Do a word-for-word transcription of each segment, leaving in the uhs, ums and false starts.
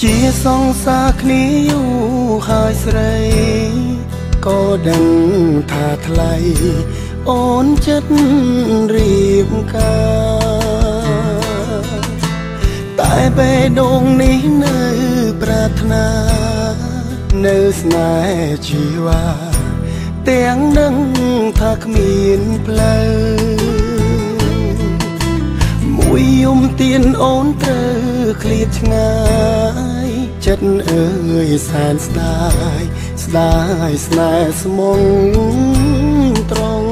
ជាសង្សារគ្នាយូរហើយស្រីក៏ដឹងថាថ្លៃអូនចិត្តរៀបការតែបេះដូងនេះនៅប្រាថ្នានៅស្នេហ៍ជីវ៉ាទាំងនឹងថាគ្មានផ្លូវមួយយំទៀនអូនត្រូវឃ្លាតឆ្ងាយចិត្តអើយសែនស្ដាយស្ដាយស្នេហ៍ស្មងត្រង់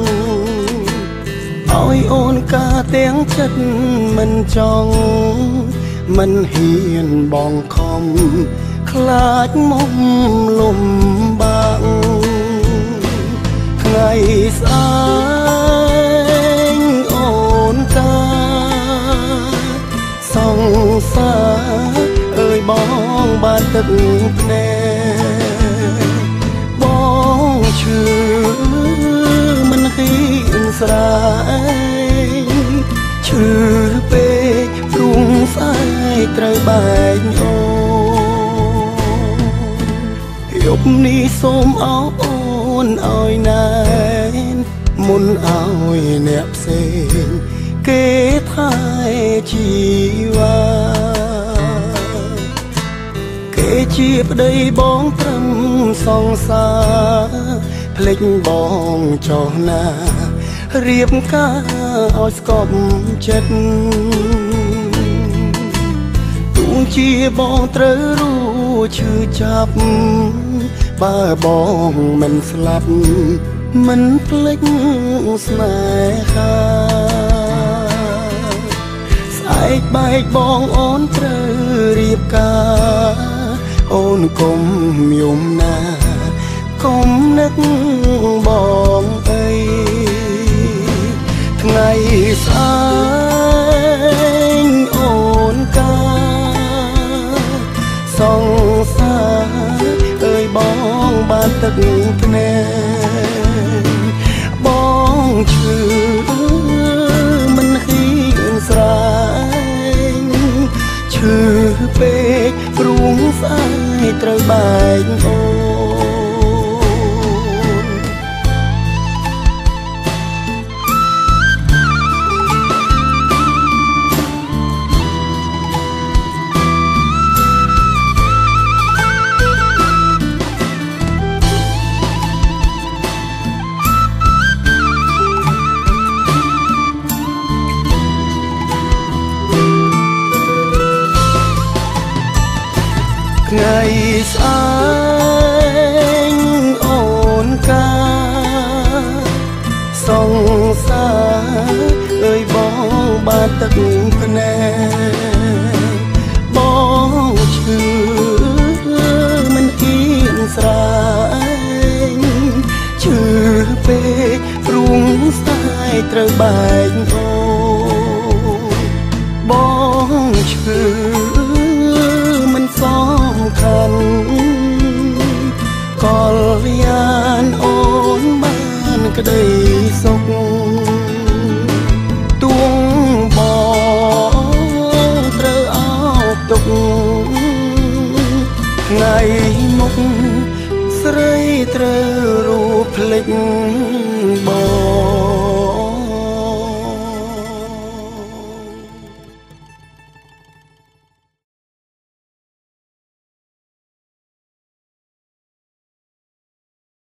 ឲ្យអូនកាទាំងចិត្តមិនចង់មិនហ៊ានបងខំខ្លាចមុំលំបាក់ថ្ងៃស្អែកអូនកាសង្សារអើយបងបានទឹកភ្នែកបងឈឺមិនហ៊ានស្រែកឈឺពេកព្រោះស្អែកត្រូវបែកអូយប់នេះសូមអោបអូនឲ្យណែនមុនឲ្យអ្នកផ្សេងគេថែជីវ៉ាគេជាប្តីបងត្រឹមសង្សារភ្លេចបងចុះណារៀបការឲ្យស្កប់ចិត្តទូងជាបងត្រូវรู้ឈឺចាប់បើបងមិនស្លាប់មិនភ្លេចស្នេហាស្អែកបែកបងអូនត្រូវរៀបការអូនកុំយំណាកុំនឹកបងអីថ្ងៃស្អែកអូនកាសង្សារអើយបងបានទឹកភ្នែកបងឈឺមិនហ៊ានស្រែកឈឺពេកព្រោះស្អែកត្រូវបែកអូថ្ងៃស្អែកអូនកាសង្សារអើយបងបានទឹកភ្នែកបងឈឺមិនហ៊ានស្រែកឈឺពេកព្រោះស្ដាយត្រូវបែកអូបងឈឺមិនសំខាន់កលយានអូនបានក្តីសុខទួងបងត្រូវអោបទុកថ្ងៃមុខស្រីត្រូវរូបភ្លេច